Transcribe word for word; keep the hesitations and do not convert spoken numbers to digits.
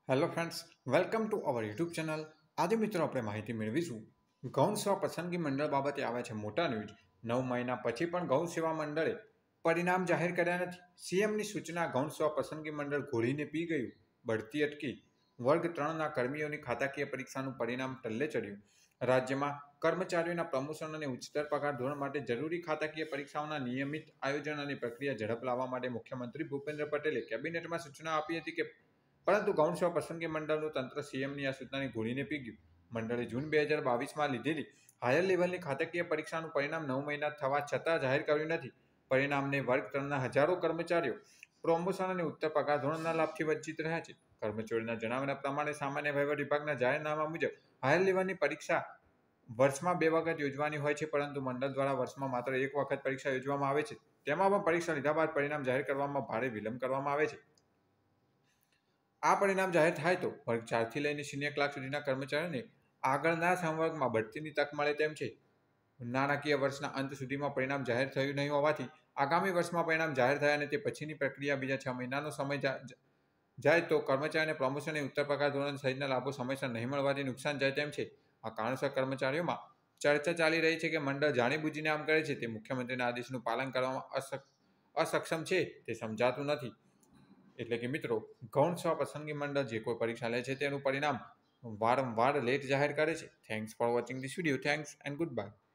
Hello friends, welcome to our YouTube channel. આજે મિત્રો આપણે માહિતી મેળવીશું. ગૌણ સેવા પસંદગી મંડળ બાબતે આવે છે મોટા ન્યૂઝ. નવ મહિના પછી પણ ગૌણ સેવા મંડળે પરિણામ જાહેર કર્યા નથી. સીએમની સૂચના. ગૌણ સેવા પસંદગી મંડળ ઘોળીને પી ગયું. બઢતી અટકી. વર્ગ ત્રણના કર્મીઓની ખાતાકીય પરીક્ષાનું પરિણામ ટલ્લે ચડ્યું. રાજ્યમાં કર્મચારીઓના પ્રમોશન અને ઉચ્ચતર પગાર ધોરણ માટે જરૂરી ખાતાકીય પરીક્ષાઓના નિયમિત આયોજન અને પ્રક્રિયા ઝડપ લાવવા માટે મુખ્યમંત્રી ભૂપેન્દ્ર પટેલે કેબિનેટમાં સૂચના આપી હતી કે પરંતુ ગૌણ સેવા પસંદગી મંડળનું તંત્ર સીએમની આ સૂચનાને ઘોળીને પી ગયું. મંડળે જૂન બે હજાર બાવીસમાં લીધેલી હાયર લેવલની ખાતાકીય પરીક્ષાનું પરિણામ નવ મહિના થવા છતાં જાહેર કર્યું નથી. પરિણામને વર્ગ ત્રણના હજારો કર્મચારીઓ પ્રમોશન અને ઉચ્ચ પગાર ધોરણના લાભથી વંચિત રહ્યા છે. કર્મચારીઓના જણાવ્યા પ્રમાણે સામાન્ય વહીવટ વિભાગના જાહેરનામા મુજબ હાયર લેવલની પરીક્ષા વર્ષમાં બે વખત યોજવાની હોય છે, પરંતુ મંડળ દ્વારા વર્ષમાં માત્ર એક વખત પરીક્ષા યોજવામાં આવે છે. તેમાં પણ પરીક્ષા લીધા બાદ પરિણામ જાહેર કરવામાં ભારે વિલંબ કરવામાં આવે છે. આ પરિણામ જાહેર થાય તો વર્ગ ચારથી લઈને સિનિયર ક્લાર્ક સુધીના કર્મચારીઓને આગળના સંવર્ગમાં બઢતીની તક મળે તેમ છે. નાણાકીય વર્ષના અંત સુધીમાં પરિણામ જાહેર થયું નહીં હોવાથી આગામી વર્ષમાં પરિણામ જાહેર થયા અને તે પછીની પ્રક્રિયા બીજા છ મહિનાનો સમય જાય તો કર્મચારીઓને પ્રમોશન અને ઉત્તર પગાર ધોરણ સહિતના લાભો સમયસર નહીં મળવાથી નુકસાન જાય તેમ છે. આ કારણસર કર્મચારીઓમાં ચર્ચા ચાલી રહી છે કે મંડળ જાણીબૂજીને આમ કરે છે. તે મુખ્યમંત્રીના આદેશનું પાલન કરવામાં અસક્ષમ છે તે સમજાતું નથી. એટલે કે મિત્રો, ગૌણ સેવા પસંદગી મંડળ જે કોઈ પરીક્ષા લે છે તેનું પરિણામ વારંવાર લેટ જાહેર કરે છે. Thanks for watching this video. Thanks and good bye.